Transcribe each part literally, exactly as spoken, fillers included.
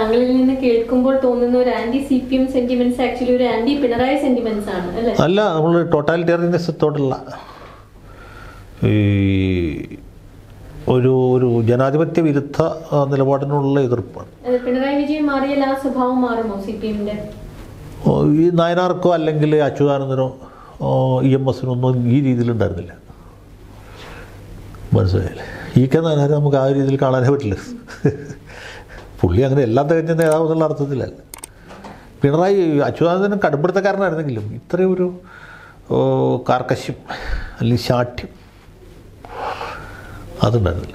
താങ്കളിൽ നിന്ന് കേൾക്കുമ്പോൾ തോന്നുന്ന ഒരു anti C P M sentiments actually ഒരു ആന്റി പിണറായി സെന്റിമെന്റ്സ് ആണ് അല്ലേ? അല്ല, നമ്മൾ ടോട്ടാലിറ്റേറിയനിസത്തോടുള്ള ഈ ഒരു ഒരു ജനാധിപത്യ വിരുദ്ധ നിലപാടിനുള്ള എതിർപ്പാണ്. പിണറായി വിജയൻ മാറിയാൽ ആ സ്വഭാവം മാറുമോ സി പി എമ്മിന്റെ? ഈ നായനാർക്കോ അല്ലെങ്കിൽ അച്യുതാനന്ദനോ ഇ എം എസിനോ ഒന്നും ഈ രീതിയിലുണ്ടായിരുന്നില്ല. മനസ്സിലായില്ലേ? ഈ കെ നായനാരെ നമുക്ക് ആ രീതിയിൽ കാണാനേ പറ്റില്ല. പുള്ളി അങ്ങനെ എല്ലാം തികഞ്ഞ നേതാവ് എന്നുള്ള അർത്ഥത്തിലല്ല. പിണറായി അച്യുതാനന്ദനും കടുംപിടുത്തക്കാരനായിരുന്നെങ്കിലും ഇത്രയും ഒരു കാർക്കശ്യം അല്ലെങ്കിൽ ശാഠ്യം അതുണ്ടായിരുന്നില്ല.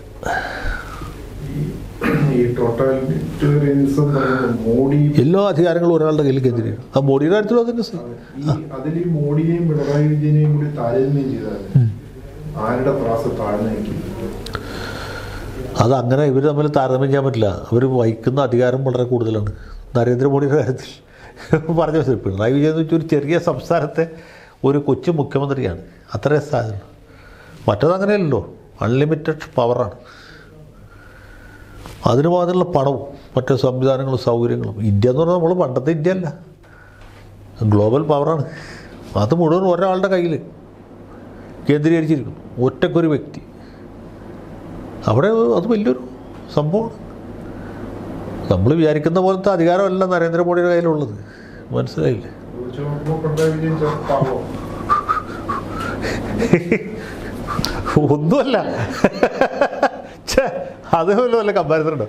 എല്ലാ അധികാരങ്ങളും ഒരാളുടെ കയ്യിൽ കേന്ദ്രീകരിക്കും. ആ മോഡിയുടെ കാര്യത്തിലും അതിൻ്റെ അതിൽ മോഡിയെയും പിണറായി വിജയനെയും കൂടി താരതമ്യം ചെയ്താൽ ആരുടെ പ്രാസം താഴ്ന്നേക്കും? അതങ്ങനെ ഇവർ തമ്മിൽ താരതമ്യം ചെയ്യാൻ പറ്റില്ല. അവർ വഹിക്കുന്ന അധികാരം വളരെ കൂടുതലാണ്. നരേന്ദ്രമോദിയുടെ കാര്യത്തിൽ പറഞ്ഞ പിണറായി വിജയൻ എന്ന് വെച്ചാൽ ഒരു ചെറിയ സംസ്ഥാനത്തെ ഒരു കൊച്ചു മുഖ്യമന്ത്രിയാണ്. അത്രേ സാധനം. മറ്റതങ്ങനെയല്ലോ, അൺലിമിറ്റഡ് പവറാണ്. അതിന് മാത്രമുള്ള പണവും മറ്റു സംവിധാനങ്ങളും സൗകര്യങ്ങളും. ഇന്ത്യ എന്ന് പറഞ്ഞാൽ നമ്മൾ പണ്ടത്തെ ഇന്ത്യ അല്ല, ഗ്ലോബൽ പവറാണ്. അത് മുഴുവൻ ഒരാളുടെ കയ്യിൽ കേന്ദ്രീകരിച്ചിരിക്കുന്നു, ഒറ്റക്കൊരു വ്യക്തി. അവിടെ അത് വലിയൊരു സംഭവമാണ്. നമ്മൾ വിചാരിക്കുന്ന പോലത്തെ അധികാരമല്ല നരേന്ദ്രമോദിയുടെ കയ്യിലുള്ളത്. മനസ്സിലായില്ലേ? ഒന്നുമല്ല, അതേപോലെ വല്ല കമ്പാരിസൺ ഉണ്ടോ?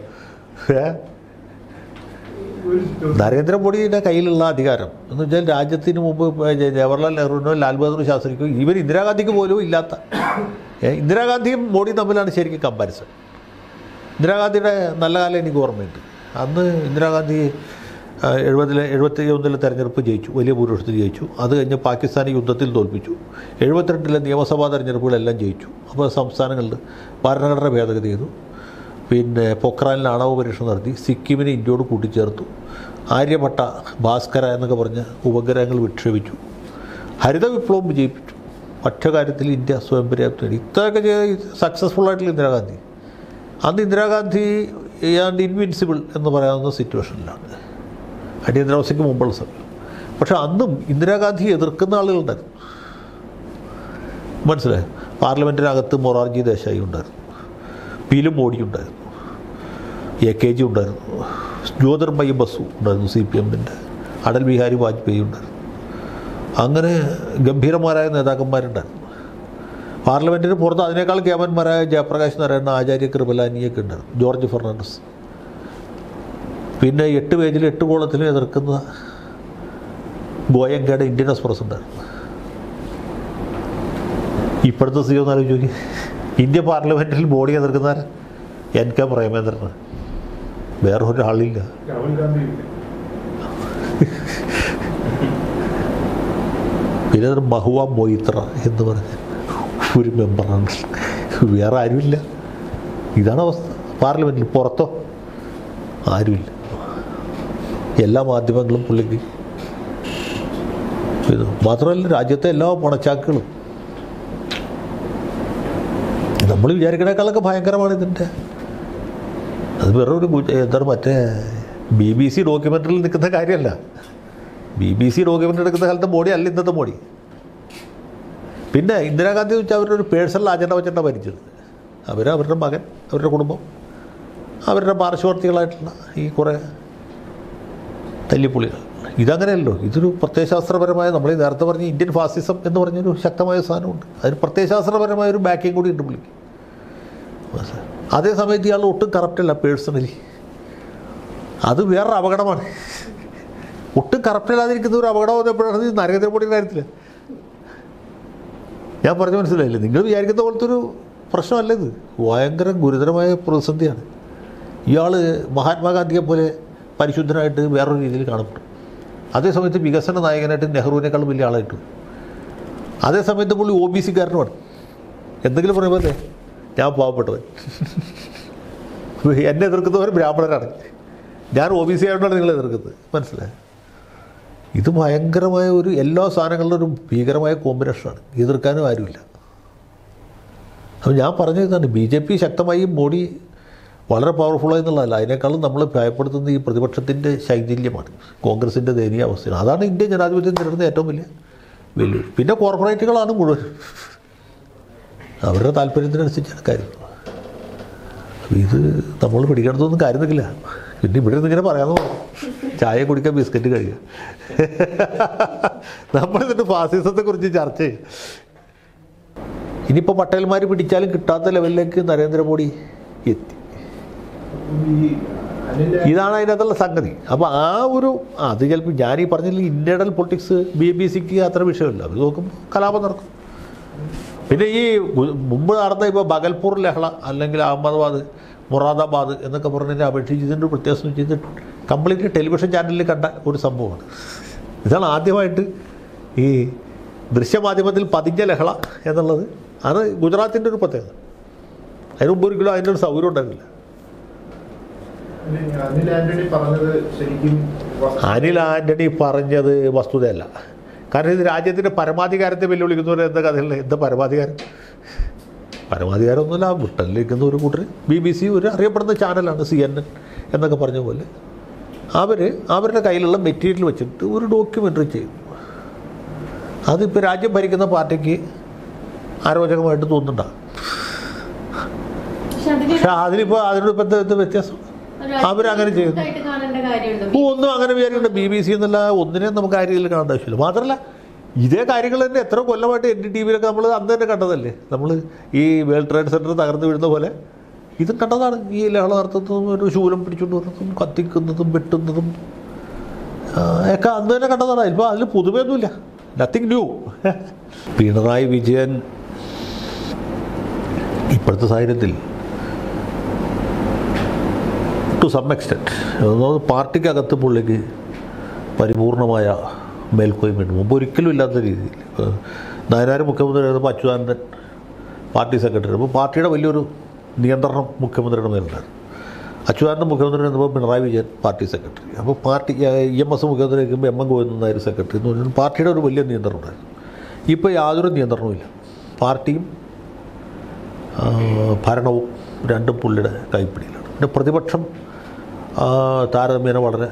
നരേന്ദ്രമോദിയുടെ കയ്യിലുള്ള അധികാരം എന്ന് വെച്ചാൽ രാജ്യത്തിന് മുമ്പ് ജവഹർലാൽ നെഹ്റുവിനോ ലാൽ ബഹദൂർ ശാസ്ത്രിക്കോ ഈവൻ ഇന്ദിരാഗാന്ധിക്ക് പോലും ഇല്ലാത്ത, ഇന്ദിരാഗാന്ധിയും മോഡിയും തമ്മിലാണ് ശരിക്കും കമ്പാരിസൺ. ഇന്ദിരാഗാന്ധിയുടെ നല്ല കാലം എനിക്ക് ഓർമ്മയുണ്ട്. അന്ന് ഇന്ദിരാഗാന്ധി എഴുപതിലെ എഴുപത്തി ഒന്നിലെ തെരഞ്ഞെടുപ്പ് ജയിച്ചു, വലിയ ഭൂരിപക്ഷത്തിൽ ജയിച്ചു. അത് കഴിഞ്ഞ് പാകിസ്ഥാനെ യുദ്ധത്തിൽ തോൽപ്പിച്ചു. എഴുപത്തിരണ്ടിലെ നിയമസഭാ തെരഞ്ഞെടുപ്പുകളെല്ലാം ജയിച്ചു. അപ്പോൾ സംസ്ഥാനങ്ങളിൽ ഭരണഘടന ഭേദഗതി ചെയ്തു. പിന്നെ പൊക്രാനിൽ ആണവ പരീക്ഷ നടത്തി. സിക്കിമിനെ ഇന്ത്യയോട് കൂട്ടിച്ചേർത്തു. ആര്യഭട്ട, ഭാസ്കര എന്നൊക്കെ പറഞ്ഞ ഉപഗ്രഹങ്ങൾ വിക്ഷേപിച്ചു. ഹരിത വിപ്ലവം വിജയിപ്പിച്ചു. ഭക്ഷ്യകാര്യത്തിൽ ഇന്ത്യ സ്വയം പര്യാപ്തം നേടി. ഇത്രയൊക്കെ ചെയ്ത് സക്സസ്ഫുൾ ആയിട്ടുള്ള ഇന്ദിരാഗാന്ധി. അന്ന് ഇന്ദിരാഗാന്ധി ആൻഡ് ഇൻവിൻസിബിൾ എന്ന് പറയാവുന്ന സിറ്റുവേഷനിലാണ്, അടിയന്തരാവസ്ഥയ്ക്ക് മുമ്പുള്ള സമയം. പക്ഷെ അന്നും ഇന്ദിരാഗാന്ധിയെ എതിർക്കുന്ന ആളുകളുണ്ടായിരുന്നു. മനസ്സിലായോ? പാർലമെൻറ്റിനകത്ത് മൊറാർജി ദേശായി ഉണ്ടായിരുന്നു, പീലും മോഡി ഉണ്ടായിരുന്നു, എ കെ ജി ഉണ്ടായിരുന്നു, ജ്യോതിർമയി ബസു ഉണ്ടായിരുന്നു, സി പി എമ്മിൻ്റെ അടൽ ബിഹാരി വാജ്പേയി ഉണ്ടായിരുന്നു. അങ്ങനെ ഗംഭീരന്മാരായ നേതാക്കന്മാരുണ്ടായിരുന്നു. പാർലമെൻറ്റിന് പുറത്ത് അതിനേക്കാൾ കേമന്മാരായ ജയപ്രകാശ് നാരായണ, ആചാര്യ കൃപലാനിയൊക്കെ ഉണ്ടായിരുന്നു, ജോർജ് ഫെർണാണ്ടസ്. പിന്നെ എട്ട് പേജിൽ എട്ട് കോളത്തിലും എതിർക്കുന്ന ഗോയങ്കയുടെ ഇന്ത്യൻ എക്സ്പ്രസ് ഉണ്ടായിരുന്നു. ഇപ്പോഴത്തെ സ്ഥിതി ഒന്ന് ആലോചിച്ച് നോക്കി. ഇന്ത്യ പാർലമെൻറ്റിൽ മോഡി എതിർക്കുന്ന എൻ കെ പ്രേമേന്ദ്രനാണ്, വേറെ ഒരാളില്ല. പിന്നെ മഹുവ മൊയ്ത്ര എന്ന് പറഞ്ഞ ഒരു മെമ്പറാണ്, വേറെ ആരുമില്ല. ഇതാണ് അവസ്ഥ. പാർലമെൻറ്റിൽ പുറത്തോ ആരുമില്ല. എല്ലാ മാധ്യമങ്ങളും പുള്ളിക്ക് ഇത് മാത്രമല്ല, രാജ്യത്തെ എല്ലാ പണച്ചാക്കുകളും നമ്മൾ വിചാരിക്കണേക്കാളൊക്കെ ഭയങ്കരമാണ് ഇതിൻ്റെ. അത് വേറൊരു എന്താണ് മറ്റേ ബി ബി സി ഡോക്യുമെൻ്ററിൽ നിൽക്കുന്ന കാര്യമല്ല. ബി ബി സി ഡോക്യുമെൻ്ററി എടുക്കുന്ന കാലത്തെ മോഡി അല്ല ഇന്നത്തെ മോഡി. പിന്നെ ഇന്ദിരാഗാന്ധി എന്ന് വെച്ചാൽ അവരുടെ ഒരു പേഴ്സണൽ അജണ്ട വെച്ചിട്ടാണ് ഭരിച്ചത്. അവർ അവരുടെ മകൻ, അവരുടെ കുടുംബം, അവരുടെ പാർശ്വവർത്തികളായിട്ടുള്ള ഈ കുറേ തല്ലിപ്പുള്ളികൾ. ഇതങ്ങനെയല്ലോ. ഇതൊരു പ്രത്യയശാസ്ത്രപരമായ, നമ്മൾ ഈ നേരത്തെ പറഞ്ഞ ഇന്ത്യൻ ഫാസിസം എന്ന് പറഞ്ഞൊരു ശക്തമായ സാധനമുണ്ട്. അതിന് പ്രത്യയശാസ്ത്രപരമായ ഒരു ബാക്കിങ് കൂടി ഉണ്ട് പുള്ളിക്ക്. അതേ സമയത്ത് ഇയാൾ ഒട്ടും കറപ്റ്റല്ല പേഴ്സണലി. അത് വേറൊരു അപകടമാണ്. ഒട്ടും കറപ്റ്റല്ലാതിരിക്കുന്ന ഒരു അപകടം എപ്പോഴാണ് നരേന്ദ്രമോദിയുടെ കാര്യത്തിൽ. ഞാൻ പറഞ്ഞു മനസ്സിലായില്ലേ? നിങ്ങൾ വിചാരിക്കുന്ന പോലത്തെ ഒരു പ്രശ്നമല്ല ഇത്. ഭയങ്കര ഗുരുതരമായ പ്രതിസന്ധിയാണ്. ഇയാൾ മഹാത്മാഗാന്ധിയെ പോലെ പരിശുദ്ധനായിട്ട് വേറൊരു രീതിയിൽ കാണപ്പെടും. അതേസമയത്ത് വികസന നായകനായിട്ട് നെഹ്റുവിനേക്കാളും വലിയ ആളായിട്ടു. അതേസമയത്ത് പുള്ളി ഒ ബി സിക്കാരനുമാണ്. എന്തെങ്കിലും പറയുമ്പോൾ അല്ലേ, ഞാൻ പാവപ്പെട്ടവൻ, എന്നെ എതിർക്കുന്നവർ ബ്രാഹ്മണരാണ്, ഞാൻ ഒ ബി സി ആയിട്ടാണ് നിങ്ങളെ എതിർക്കുന്നത്. മനസ്സിലായി? ഇത് ഭയങ്കരമായ ഒരു എല്ലാ സാധനങ്ങളിലും ഒരു ഭീകരമായ കോമ്പിനേഷനാണ്. എതിർക്കാനും ആരുമില്ല. അപ്പോൾ ഞാൻ പറഞ്ഞതാണ്, ബി ജെ പി ശക്തമായി മോഡി വളരെ പവർഫുള്ളായി എന്നുള്ളതല്ല, അതിനേക്കാളും നമ്മൾ ഭയപ്പെടുത്തുന്ന ഈ പ്രതിപക്ഷത്തിൻ്റെ ശൈഥില്യമാണ്, കോൺഗ്രസിൻ്റെ ദയനീയ അവസ്ഥയാണ്. അതാണ് ഇന്ത്യൻ ജനാധിപത്യം നേരിടുന്ന ഏറ്റവും വലിയ വെല്ലുവിളി. പിന്നെ കോർപ്പറേറ്റുകളാണ് മുഴുവൻ, അവരുടെ താല്പര്യത്തിനനുസരിച്ചാണ് കാര്യം. ഇത് നമ്മൾ പിടിക്കണത്തൊന്നും കാര്യം നിൽക്കില്ല. പിന്നെ ഇവിടെ നിന്ന് ഇങ്ങനെ പറയാമെന്ന് പറഞ്ഞു, ചായ കുടിക്കാൻ ബിസ്ക്കറ്റ് കഴിയുക. നമ്മളിതിൻ്റെ ഫാസിസത്തെക്കുറിച്ച് ചർച്ച ചെയ്യും. ഇനിയിപ്പോൾ പട്ടേൽമാർ പിടിച്ചാലും കിട്ടാത്ത ലെവലിലേക്ക് നരേന്ദ്രമോദി എത്തി. ഇതാണ് അതിനകത്തുള്ള സംഗതി. അപ്പോൾ ആ ഒരു അത് ചിലപ്പോൾ ഞാൻ ഈ പറഞ്ഞില്ല, ഇന്റേണൽ പൊളിറ്റിക്സ് ബി ബി സിക്ക് അത്ര വിഷയമില്ല. അത് നോക്കുമ്പോൾ കലാപം നടക്കും. പിന്നെ ഈ മുമ്പ് നടന്ന ഇപ്പോൾ ബഗൽപൂർ ലഹള അല്ലെങ്കിൽ അഹമ്മദാബാദ്, മൊറാദാബാദ് എന്നൊക്കെ പറഞ്ഞതിനെ അപേക്ഷിച്ച് ഇതിൻ്റെ വ്യത്യാസം ചെയ്ത് കംപ്ലീറ്റ് ടെലിവിഷൻ ചാനലിൽ കണ്ട ഒരു സംഭവമാണ്. ഇതാണ് ആദ്യമായിട്ട് ഈ ദൃശ്യമാധ്യമത്തിൽ പതിഞ്ഞ ലഹള എന്നുള്ളത്. അത് ഗുജറാത്തിൻ്റെ ഒരു പ്രത്യേകത. അതിന് മുമ്പ് ഒരിക്കലും അതിൻ്റെ ഒരു സൗകര്യം ഉണ്ടായിരുന്നില്ല. അനിൽ ആന്റണി പറഞ്ഞത് ശരിക്കും അനിൽ ആന്റണി പറഞ്ഞത് വസ്തുതയല്ല. കാരണം ഇത് രാജ്യത്തിൻ്റെ പരമാധികാരത്തെ വെല്ലുവിളിക്കുന്നവർ എന്താ കഥയുള്ള എന്താ പരമാധികാരം? പരമാധികാരമൊന്നുമില്ല. ബ്രിട്ടനിലിരിക്കുന്ന ഒരു കൂട്ടർ, ബി ബി സി ഒരു അറിയപ്പെടുന്ന ചാനലാണ്, സി എൻ എൻ എന്നൊക്കെ പറഞ്ഞ പോലെ അവർ അവരുടെ കയ്യിലുള്ള മെറ്റീരിയൽ വെച്ചിട്ട് ഒരു ഡോക്യുമെൻ്ററി ചെയ്തു. അതിപ്പോൾ രാജ്യം ഭരിക്കുന്ന പാർട്ടിക്ക് അരോചകമായിട്ട് തോന്നുന്നുണ്ടാകും. പക്ഷെ അതിനിപ്പോൾ അതിനോട് എന്താ വ്യത്യാസം? അവരങ്ങനെ ചെയ്യുന്നു. ഒന്നും അങ്ങനെ വിചാരിക്കേണ്ട. ബി ബി സി എന്നല്ല ഒന്നിനെ നമുക്ക് ആ രീതിയിൽ കാണേണ്ട ആവശ്യമില്ല. മാത്രമല്ല ഇതേ കാര്യങ്ങൾ തന്നെ എത്ര കൊല്ലമായിട്ട് എൻ ഡി ടി വിയിലൊക്കെ നമ്മൾ അന്ന് തന്നെ കണ്ടതല്ലേ. നമ്മൾ ഈ വേൾഡ് ട്രേഡ് സെൻറ്റർ തകർന്നു വീഴുന്ന പോലെ ഇതും കണ്ടതാണ്. ഈ ലഹള നടത്തുന്നതും ഒരു ശൂലം പിടിച്ചുകൊണ്ട് വരുന്നതും കത്തിക്കുന്നതും വെട്ടുന്നതും ഒക്കെ അന്ന് തന്നെ കണ്ടതാണ്. ഇപ്പോൾ അതിൽ പുതുമയൊന്നുമില്ല, നത്തിങ് ന്യൂ. പിണറായി വിജയൻ ഇപ്പോഴത്തെ സാഹചര്യത്തിൽ ടു സം എക്സ്റ്റെൻറ്റ് അതായത് പാർട്ടിക്കകത്ത് പുള്ളിക്ക് പരിപൂർണമായ മേൽക്കോയ്മയുണ്ട്. മുമ്പ് ഒരിക്കലും ഇല്ലാത്ത രീതിയിൽ. നായനാർ മുഖ്യമന്ത്രി ആയിരുന്നപ്പോൾ അച്യുതാനന്ദൻ പാർട്ടി സെക്രട്ടറി. അപ്പോൾ പാർട്ടിയുടെ വലിയൊരു നിയന്ത്രണം മുഖ്യമന്ത്രിയുടെ മേലുണ്ടായിരുന്നു. അച്യുതാനന്ദൻ മുഖ്യമന്ത്രി ആയിരുന്നപ്പോൾ പിണറായി വിജയൻ പാർട്ടി സെക്രട്ടറി. അപ്പോൾ പാർട്ടി ഇ എം എസ് മുഖ്യമന്ത്രി ആയിരിക്കുമ്പോൾ M M Govindan Nair secretary എന്ന് പറഞ്ഞാൽ പാർട്ടിയുടെ ഒരു വലിയ നിയന്ത്രണം ഉണ്ടായിരുന്നു. ഇപ്പോൾ യാതൊരു നിയന്ത്രണവുമില്ല. പാർട്ടിയും ഭരണവും രണ്ടും പുള്ളിയുടെ കൈപ്പിടിയിലാണ്. പിന്നെ പ്രതിപക്ഷം താരതമ്യേന വളരെ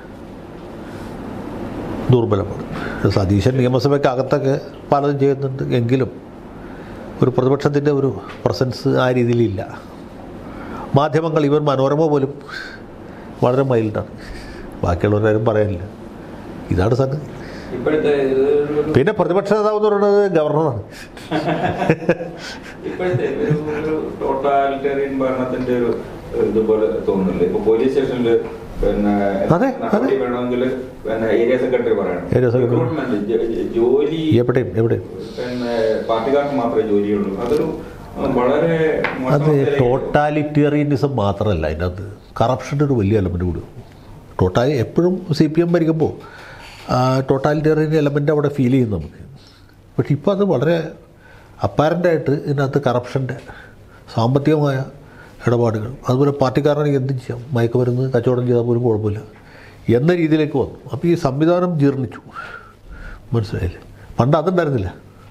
ദുർബലമാണ്. സതീശൻ നിയമസഭയ്ക്ക് അകത്തൊക്കെ പലതും ചെയ്യുന്നുണ്ട് എങ്കിലും ഒരു പ്രതിപക്ഷത്തിൻ്റെ ഒരു പ്രസൻസ് ആ രീതിയിലില്ല. മാധ്യമങ്ങൾ ഇവർ മനോരമ പോലും വളരെ മൈൽഡാണ്, ബാക്കിയുള്ളവരാരും പറയാനില്ല. ഇതാണ് സംഗതി. പിന്നെ പ്രതിപക്ഷ നേതാവ് എന്ന് പറയുന്നത് ഗവർണറാണ്. ഇപ്പോഴത്തെ ഒരു ടോട്ടാലിറ്റേറിയൻ ഭരണത്തിന്റെ ഒരു ഇതുപോലെ തോന്നുന്നില്ല. ഇപ്പൊ പോലീസ് സ്റ്റേഷനിൽ പിന്നെ വേണമെങ്കിൽ പിന്നെ ഏരിയ സെക്രട്ടറി പറയണം, ജോലി എവിടെയും എവിടെയും പിന്നെ പാർട്ടിക്കാർക്ക് മാത്രമേ ജോലിയുള്ളൂ. അതൊരു വളരെ അത് ടോട്ടാലിറ്റേറിയനിസം മാത്രമല്ല, അതിനകത്ത് കറപ്ഷൻ്റെ ഒരു വലിയ എലമെൻ്റ് കൂടി. ടോട്ടാലി എപ്പോഴും സി പി എം ഭരിക്കുമ്പോൾ ടോട്ടാലിറ്റേറിയൻ എലമെൻ്റ് അവിടെ ഫീൽ ചെയ്യും നമുക്ക്. പക്ഷെ ഇപ്പോൾ അത് വളരെ അപ്പാരൻ്റായിട്ട് ഇതിനകത്ത് കറപ്ഷൻ്റെ സാമ്പത്തികമായ ഇടപാടുകൾ, അതുപോലെ പാർട്ടിക്കാരനാണെങ്കിൽ എന്തും ചെയ്യാം, മയക്കുമരുന്ന് കച്ചവടം ചെയ്താൽ പോലും കുഴപ്പമില്ല എന്ന രീതിയിലേക്ക് വന്നു. അപ്പോൾ ഈ സംവിധാനം ജീർണിച്ചു. മനസ്സിലായില്ലേ? പണ്ട് അതുണ്ടായിരുന്നില്ല.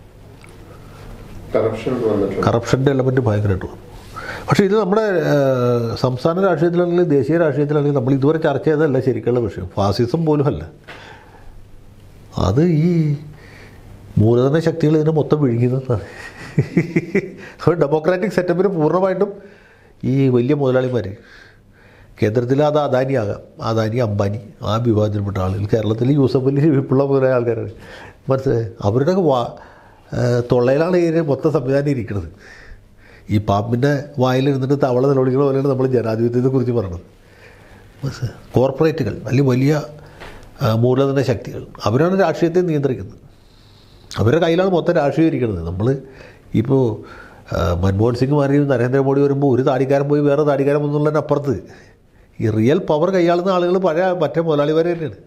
കറപ്ഷൻ്റെ എലമെൻറ്റ് ഭയങ്കരമായിട്ട് വന്നു. പക്ഷേ ഇത് നമ്മുടെ സംസ്ഥാന രാഷ്ട്രീയത്തിലാണെങ്കിലും ദേശീയ രാഷ്ട്രീയത്തിലാണെങ്കിലും നമ്മൾ ഇതുവരെ ചർച്ച ചെയ്തതല്ല ശരിക്കുള്ള വിഷയം. ഫാസിസം പോലും അല്ല അത്. ഈ മൂലധന ശക്തികൾ ഇതിനെ മൊത്തം വിഴുങ്ങുന്നതാണ്. അപ്പോൾ ഡെമോക്രാറ്റിക് സെറ്റപ്പിന് പൂർണ്ണമായിട്ടും ഈ വലിയ മുതലാളിമാർ കേന്ദ്രത്തിൽ അത് അദാനിയാകാം, അദാനി അംബാനി ആ വിഭാഗത്തിൽപ്പെട്ട ആളുകൾ. കേരളത്തിൽ യൂസഫ് അലി വിപ്ലവ മുതലായ ആൾക്കാരാണ്. മനസ്സിലായി? അവരുടെ വാ തൊള്ളയിലാണ് ഈ മൊത്തം സംവിധാനം ഇരിക്കുന്നത്. ഈ പാമ്പിൻ്റെ വായിലിരുന്നിട്ട് തവള നിലവിളിക്കുന്ന പോലെയാണ് നമ്മൾ ജനാധിപത്യത്തെ കുറിച്ച് പറയുന്നത്. കോർപ്പറേറ്റുകൾ അല്ലെങ്കിൽ വലിയ മൂലധന ശക്തികൾ അവരാണ് രാഷ്ട്രീയത്തെ നിയന്ത്രിക്കുന്നത്. അവരുടെ കയ്യിലാണ് മൊത്തം രാഷ്ട്രീയം ഇരിക്കുന്നത്. നമ്മൾ ഇപ്പോൾ മൻമോഹൻ സിംഗ് മാറി നരേന്ദ്രമോദി വരുമ്പോൾ ഒരു താടിക്കാരൻ പോയി വേറെ താടിക്കാരൻ എന്നുള്ളതിനപ്പുറത്ത് ഈ റിയൽ പവർ കൈയാളുന്ന ആളുകൾ പഴയ മറ്റേ മുതലാളിമാരെ തന്നെയാണ്.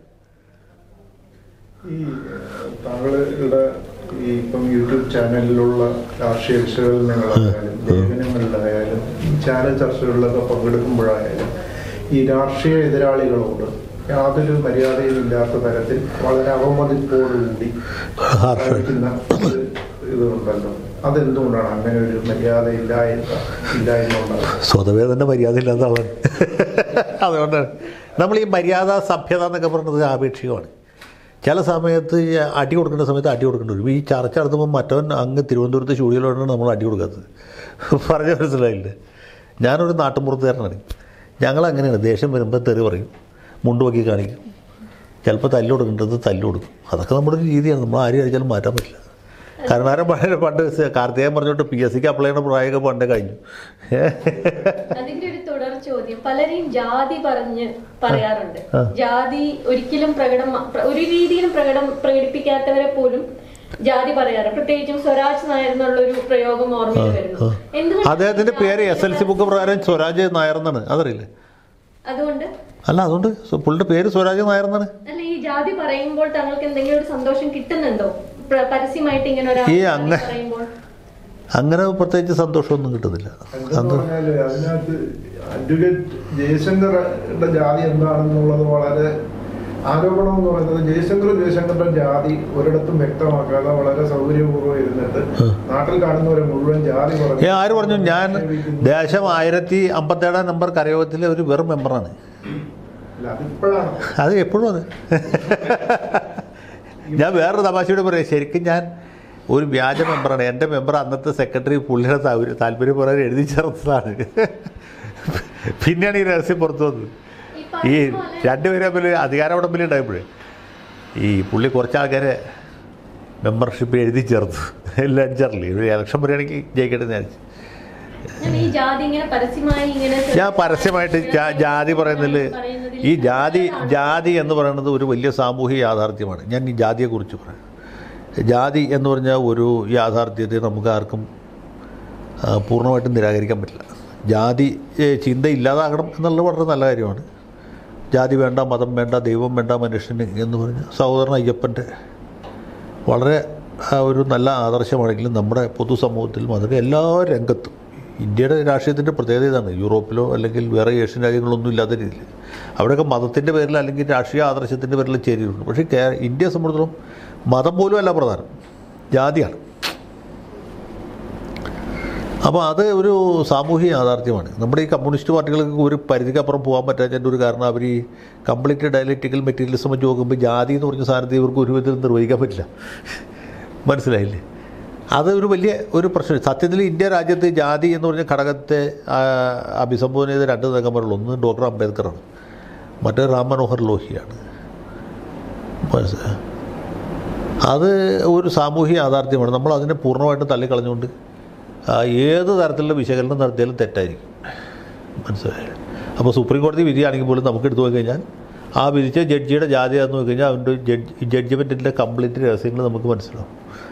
ഈ താങ്കളുടെ ഈ ഇപ്പം യൂട്യൂബ് ചാനലിലുള്ള രാഷ്ട്രീയ വിശകലനങ്ങളായാലും ലേഖനങ്ങളിലായാലും ചാനൽ ചർച്ചകളിലൊക്കെ പങ്കെടുക്കുമ്പോഴായാലും ഈ രാഷ്ട്രീയ എതിരാളികളോട് യാതൊരു മര്യാദയും ഇല്ലാത്ത തരത്തിൽ വളരെ അവമതിപ്പോടുകൂടി ഇതുണ്ടല്ലോ. അതെന്തുകൊണ്ടാണ് അങ്ങനെ ഒരു മര്യാദ ഇല്ലായ്മ ഇല്ലായ്മ ഉണ്ടാകുന്നത്? സ്വതവേ തന്നെ മര്യാദ ഇല്ലാത്ത ആളാണ്. അതുകൊണ്ടാണ് നമ്മൾ ഈ മര്യാദ സഭ്യത എന്നൊക്കെ പറയുന്നത് ആപേക്ഷികമാണ്. ചില സമയത്ത് അടി കൊടുക്കേണ്ട സമയത്ത് അടി കൊടുക്കേണ്ടി വരും. ഈ ചർച്ച നടത്തുമ്പോൾ മറ്റവൻ അങ്ങ് തിരുവനന്തപുരത്ത് ചൂടിയിലോട്ടാണ് നമ്മൾ അടി കൊടുക്കാത്തത്. പറഞ്ഞ മനസ്സിലായില്ലേ? ഞാനൊരു നാട്ടുമ്പുറത്തുകാരനാണ്. ഞങ്ങളങ്ങനെയാണ്. ദേഷ്യം വരുമ്പോൾ തെറി പറയും, മുണ്ടുപൊക്കി കാണിക്കും, ചിലപ്പോൾ തല്ല് കൊടുക്കേണ്ടത് തല്ല് കൊടുക്കും. അതൊക്കെ നമ്മുടെ ഒരു രീതിയാണ്. നമ്മൾ ആരും കഴിച്ചാലും മാറ്റാൻ പറ്റില്ല. കരുണാകരൻ പണ്ട് പണ്ട് കാർത്തികൻ പറഞ്ഞോട്ട് പി എസ് സിക്ക് അപ്ലൈ ചെയ്യുന്ന പ്രായമൊക്കെ പണ്ടേ കഴിഞ്ഞു. അതിന്റെ ഒരു തുടർ ചോദ്യം, പലരെയും ജാതി പറഞ്ഞ് പറയാറുണ്ട്. ജാതി ഒരിക്കലും പ്രകടം ഒരു രീതിയിലും പ്രകടം പ്രകടിപ്പിക്കാത്തവരെ പോലും ജാതി പറയാറ്. പ്രത്യേകിച്ചും സ്വരാജ് നായർ എന്നുള്ള ഒരു പ്രയോഗം ഓർമ്മയിൽ വരുന്നു. അദ്ദേഹത്തിന്റെ പേര് എസ് എൽ സി ബുക്ക് പ്രകാരം സ്വരാജ് നായർ എന്നാണ്. അതറിയില്ലേ? അതുകൊണ്ട് അല്ല, അതുകൊണ്ട് പുള്ളിയുടെ പേര് സ്വരാജ് നായർ എന്നാണ്. അല്ല, ഈ ജാതി പറയുമ്പോൾ താങ്കൾക്ക് എന്തെങ്കിലും ഒരു സന്തോഷം കിട്ടുന്നുണ്ടോ പരസ്യമായിട്ട് ഇങ്ങനെ ഒരു പറയുമ്പോൾ? അങ്ങനെ പ്രത്യേകിച്ച് സന്തോഷമൊന്നും കിട്ടുന്നില്ല. അതിനകത്ത് അഡ്വക്കേറ്റ് ജയശങ്കറുടെ ജാതി എന്താണെന്നുള്ളത് വളരെ ആരോപണം എന്ന് പറയുന്നത്. ജയശങ്കർ ജയശങ്കറിന്റെ ജാതി ഒരിടത്തും വ്യക്തമാക്കാതെ വളരെ സൗകര്യപൂർവ്വം ഇരുന്നിട്ട് നാട്ടിൽ കാണുന്നവരെ മുഴുവൻ ജാതി പറഞ്ഞു. ആര് പറഞ്ഞു? ഞാൻ ദേശം ആയിരത്തി അമ്പത്തേഴാം നമ്പർ കരയോഗത്തിലെ ഒരു വെറും മെമ്പറാണ്. അതിപ്പോഴാണ് അത് എപ്പോഴും അത്. ഞാൻ വേറൊരു തമാശയോട് പറയാം. ശരിക്കും ഞാൻ ഒരു വ്യാജ മെമ്പറാണ്. എൻ്റെ മെമ്പർ അന്നത്തെ സെക്രട്ടറി പുള്ളിയുടെ താല്പര്യപ്രകാരം എഴുതി ചേർത്തതാണ്. പിന്നെയാണ് ഈ രഹസ്യം പുറത്തു വന്നത്. ഈ രണ്ടുപേരും തമ്മിൽ അധികാര ഉടമ്പിൽ ഉണ്ടായപ്പോഴേ ഈ പുള്ളി കുറച്ച് ആൾക്കാരെ മെമ്പർഷിപ്പ് എഴുതി ചേർത്തു. എല്ലാം ചേർന്നില്ലേ? ഒരു ഇലക്ഷൻ പറയുകയാണെങ്കിൽ ജയിക്കട്ടെ എന്ന് വിചാരിച്ചു. ഞാൻ പരസ്യമായിട്ട് ജാതി പറയുന്നതിൽ ഈ ജാതി ജാതി എന്ന് പറയുന്നത് ഒരു വലിയ സാമൂഹിക യാഥാർത്ഥ്യമാണ്. ഞാൻ ഈ ജാതിയെക്കുറിച്ച് പറയാം. ജാതി എന്ന് പറഞ്ഞാൽ ഒരു യാഥാർത്ഥ്യത്തെ നമുക്ക് ആർക്കും പൂർണ്ണമായിട്ടും നിരാകരിക്കാൻ പറ്റില്ല. ജാതി ചിന്ത ഇല്ലാതാകണം എന്നുള്ളത് വളരെ നല്ല കാര്യമാണ്. ജാതി വേണ്ട, മതം വേണ്ട, ദൈവം വേണ്ട, മനുഷ്യന് എന്ന് പറഞ്ഞ സഹോദരൻ അയ്യപ്പൻ്റെ വളരെ ഒരു നല്ല ആദർശമാണെങ്കിലും നമ്മുടെ പൊതുസമൂഹത്തിലും അതിന് എല്ലാ രംഗത്തും ഇന്ത്യയുടെ രാഷ്ട്രീയത്തിൻ്റെ പ്രത്യേകത ഇതാണ്. യൂറോപ്പിലോ അല്ലെങ്കിൽ വേറെ ഏഷ്യൻ രാജ്യങ്ങളൊന്നും ഇല്ലാത്ത രീതിയിൽ അവിടെയൊക്കെ മതത്തിൻ്റെ പേരിൽ അല്ലെങ്കിൽ രാഷ്ട്രീയ ആദർശത്തിൻ്റെ പേരിൽ ചേരിയിട്ടുണ്ട്. പക്ഷേ ഇന്ത്യയെ സംബന്ധിച്ചിടത്തോളം മതം പോലും അല്ല പ്രധാനം, ജാതിയാണ്. അപ്പോൾ അത് ഒരു സാമൂഹിക യാഥാർത്ഥ്യമാണ്. നമ്മുടെ ഈ കമ്മ്യൂണിസ്റ്റ് പാർട്ടികൾക്ക് ഒരു പരിധിക്കപ്പുറം പോകാൻ പറ്റാത്തതിൻ്റെ ഒരു കാരണം അവർ ഈ കംപ്ലീറ്റ് ഡയലക്റ്റിക്കൽ മെറ്റീരിയലിസം വെച്ച് നോക്കുമ്പോൾ ജാതി എന്ന് പറഞ്ഞ സാധനത്തെ ഇവർക്ക് ഒരു വിധത്തിൽ നിർവഹിക്കാൻ പറ്റില്ല. മനസ്സിലായില്ലേ? അത് ഒരു വലിയ ഒരു പ്രശ്നം. സത്യത്തിൽ ഇന്ത്യ രാജ്യത്ത് ജാതി എന്ന് പറഞ്ഞ ഘടകത്തെ അഭിസംബോധന ചെയ്ത രണ്ട് നേതാക്കന്മാരുള്ളൂ. ഒന്ന് ഡോക്ടർ അംബേദ്കറാണ്, മറ്റേ റാം മനോഹർ ലോഹിയാണ്. മനസ്സിലായി? അത് ഒരു സാമൂഹിക യാഥാർത്ഥ്യമാണ്. നമ്മൾ അതിനെ പൂർണ്ണമായിട്ടും തള്ളിക്കളഞ്ഞുകൊണ്ട് ഏത് തരത്തിലുള്ള വിശകലനം നടത്തിയാലും തെറ്റായിരിക്കും. മനസ്സിലായി? അപ്പോൾ സുപ്രീം കോടതി വിധിയാണെങ്കിൽ പോലും നമുക്ക് എടുത്തു പോയി കഴിഞ്ഞാൽ ആ വിധിച്ച ജഡ്ജിയുടെ ജാതിയാന്ന് നോക്കി കഴിഞ്ഞാൽ അവൻ്റെ ജഡ്ജ് ജഡ്ജ്മെൻറ്റിൻ്റെ കംപ്ലീറ്റ് രഹസ്യങ്ങൾ നമുക്ക് മനസ്സിലാവും.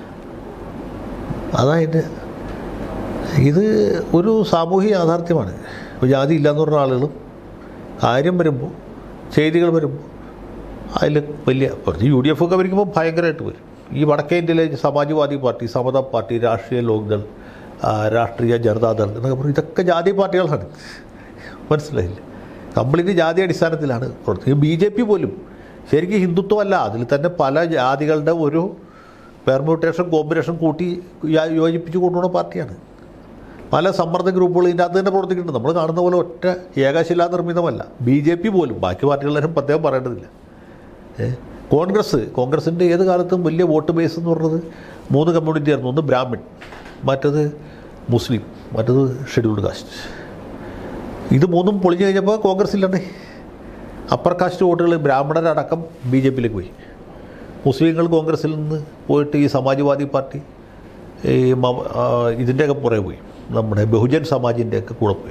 അതായത് ഇത് ഒരു സാമൂഹിക യാഥാർത്ഥ്യമാണ്. ഇപ്പോൾ ജാതി ഇല്ലയെന്ന് പറഞ്ഞ ആളുകളും കാര്യം വരുമ്പോൾ, ചെയ്തികൾ വരുമ്പോൾ അതിൽ വലിയ കുറച്ച് യു ഡി എഫ് ഒക്കെ ഭരിക്കുമ്പോൾ ഭയങ്കരമായിട്ട് വരും. ഈ വടക്കേ ഇന്ത്യയിലെ സമാജ്വാദി പാർട്ടി, സമതാ പാർട്ടി, രാഷ്ട്രീയ ലോക്ദൾ, രാഷ്ട്രീയ ജനതാദൾ എന്നൊക്കെ പറയും. ഇതൊക്കെ ജാതി പാർട്ടികളാണ്. മനസ്സിലായില്ലേ? കംപ്ലീറ്റ് ജാതി അടിസ്ഥാനത്തിലാണ് പ്രവർത്തിക്കുന്നത്. ബി ജെ പി പോലും ശരിക്കും ഹിന്ദുത്വമല്ല, അതിൽ തന്നെ പല ജാതികളുടെ ഒരു പെർമ്യൂട്ടേഷൻ കോമ്പിനേഷൻ കൂട്ടി യോജിപ്പിച്ച് കൊണ്ടുപോകുന്ന പാർട്ടിയാണ്. പല സമ്മർദ്ദ ഗ്രൂപ്പുകൾ ഇതിൻ്റെ അകത്ത് തന്നെ പ്രവർത്തിക്കുന്നുണ്ട്. നമ്മൾ കാണുന്ന പോലെ ഒറ്റ ഏകശിലാ നിർമ്മിതമല്ല ബി ജെ പി പോലും. ബാക്കി പാർട്ടികളെല്ലാം പ്രത്യേകം പറയേണ്ടതില്ല. കോൺഗ്രസ് കോൺഗ്രസിൻ്റെ ഏത് കാലത്തും വലിയ വോട്ട് ബേസ് എന്ന് പറഞ്ഞത് മൂന്ന് കമ്മ്യൂണിറ്റി ആയിരുന്നു. ഒന്ന് ബ്രാഹ്മിൺ, മറ്റത് മുസ്ലിം, മറ്റത് ഷെഡ്യൂൾഡ് കാസ്റ്റ്. ഇത് മൂന്നും പൊളിഞ്ഞു കഴിഞ്ഞപ്പോൾ കോൺഗ്രസ് ഇല്ലാണ്ട് അപ്പർ കാസ്റ്റ് വോട്ടുകൾ ബ്രാഹ്മണരടക്കം ബി ജെ പിയിലേക്ക് പോയി. മുസ്ലിങ്ങൾ കോൺഗ്രസിൽ നിന്ന് പോയിട്ട് ഈ സമാജ്വാദി പാർട്ടി ഈ ഇതിൻ്റെയൊക്കെ പുറകെ പോയി, നമ്മുടെ ബഹുജൻ സമാജിൻ്റെയൊക്കെ കൂടെ പോയി.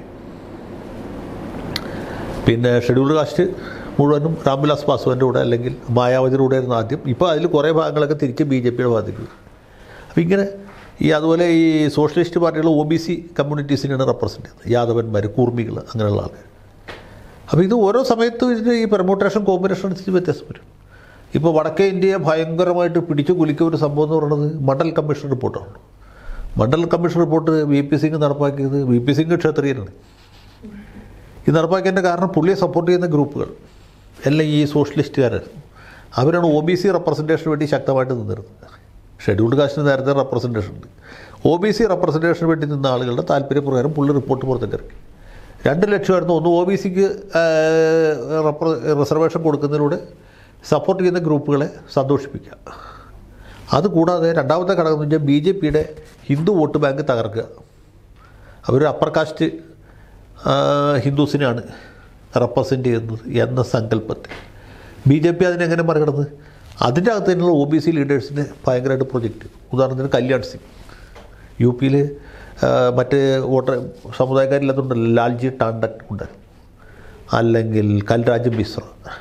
പിന്നെ ഷെഡ്യൂൾഡ് കാസ്റ്റ് മുഴുവനും രാംവിലാസ് പാസ്വാൻ്റെ കൂടെ അല്ലെങ്കിൽ മായാവതിയുടെ കൂടെ ആയിരുന്നു ആദ്യം. ഇപ്പോൾ അതിൽ കുറേ ഭാഗങ്ങളൊക്കെ തിരിച്ച് ബി ജെ പിയുടെ ഭാഗത്തേക്ക് വരും. അപ്പോൾ ഇങ്ങനെ ഈ അതുപോലെ ഈ സോഷ്യലിസ്റ്റ് പാർട്ടികൾ ഒ ബി സി കമ്മ്യൂണിറ്റീസിനെയാണ് റെപ്രസെൻ്റ് ചെയ്യുന്നത്. യാദവന്മാർ, കൂർമികൾ, അങ്ങനെയുള്ള ആൾക്കാർ. അപ്പോൾ ഇത് ഓരോ സമയത്തും ഇതിന് ഈ പെർമ്യൂട്ടേഷൻ കോമ്പിനേഷൻ അനുസരിച്ച് വ്യത്യാസം വരും. ഇപ്പോൾ വടക്കേ ഇന്ത്യയെ ഭയങ്കരമായിട്ട് പിടിച്ചു കുലിക്കുന്ന ഒരു സംഭവം എന്ന് പറയുന്നത് മണ്ഡൽ കമ്മീഷൻ റിപ്പോർട്ടാണ്. Mandal commission report V P Singh നടപ്പാക്കിയത്, വി പി സിംഗ് ക്ഷത്രിയനാണ്. ഇത് നടപ്പാക്കിയതിൻ്റെ കാരണം പുള്ളിയെ സപ്പോർട്ട് ചെയ്യുന്ന ഗ്രൂപ്പുകൾ എല്ലാം ഈ സോഷ്യലിസ്റ്റുകാരായിരുന്നു. അവരാണ് ഒ ബി സി റെപ്രസെൻറ്റേഷന് വേണ്ടി ശക്തമായിട്ട് നിന്നിരുന്നത്. ഷെഡ്യൂൾഡ് കാസ്റ്റിന് നേരത്തെ റെപ്രസെൻറ്റേഷൻ ഉണ്ട്. ഒ ബി സി റെപ്രസെൻറ്റേഷന് വേണ്ടി നിന്ന ആളുകളുടെ താല്പര്യപ്രകാരം പുള്ളി റിപ്പോർട്ട് പുറത്തേക്കിറക്കി. രണ്ട് ലക്ഷമായിരുന്നു. ഒന്ന് ഒ ബി സിക്ക് റിസർവേഷൻ കൊടുക്കുന്നതിലൂടെ സപ്പോർട്ട് ചെയ്യുന്ന ഗ്രൂപ്പുകളെ സന്തോഷിപ്പിക്കുക. അതുകൂടാതെ രണ്ടാമത്തെ ഘടകം എന്ന് വെച്ചാൽ ബി ജെ പിയുടെ ഹിന്ദു വോട്ട് ബാങ്ക് തകർക്കുക. അവർ അപ്പർ കാസ്റ്റ് ഹിന്ദുസിനെയാണ് റെപ്രസെൻ്റ് ചെയ്യുന്നത് എന്ന സങ്കല്പത്തിൽ ബി ജെ പി അതിനെങ്ങനെ മറികടന്ന് അതിൻ്റെ അകത്ത് തന്നെയുള്ള ഒ ബി സി ലീഡേഴ്സിനെ ഭയങ്കരമായിട്ട് പ്രൊജക്റ്റ്. ഉദാഹരണത്തിന് കല്യാൺ സിംഗ് യു പിയിൽ മറ്റ് വോട്ടർ സമുദായക്കാരില്ലാത്തതുണ്ടല്ലോ, ലാൽജി ടാണ്ടൻ ഉണ്ട്, അല്ലെങ്കിൽ കൽരാജ് മിശ്ര,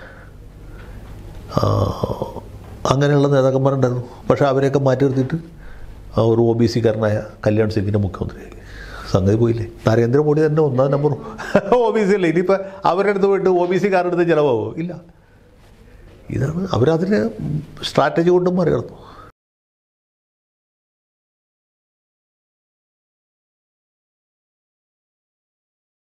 അങ്ങനെയുള്ള നേതാക്കന്മാരുണ്ടായിരുന്നു. പക്ഷേ അവരെയൊക്കെ മാറ്റി നിർത്തിയിട്ട് ഒരു ഒ ബി സിക്കാരനായ കല്യാൺ സിംഗിൻ്റെ മുഖ്യമന്ത്രിയായി. സംഗതി പോയില്ലേ. നരേന്ദ്രമോദി തന്നെ ഒന്നാം നമ്പർ ഒ ബി സി അല്ലേ. ഇനിയിപ്പോൾ അവരുടെ അടുത്ത് പോയിട്ട് ഒ ബി സിക്കാരുടെ അടുത്ത് ചിലവാകുമോ? ഇല്ല. ഇതാണ് അവരതിന് സ്ട്രാറ്റജി കൊണ്ടും മറികടന്നു.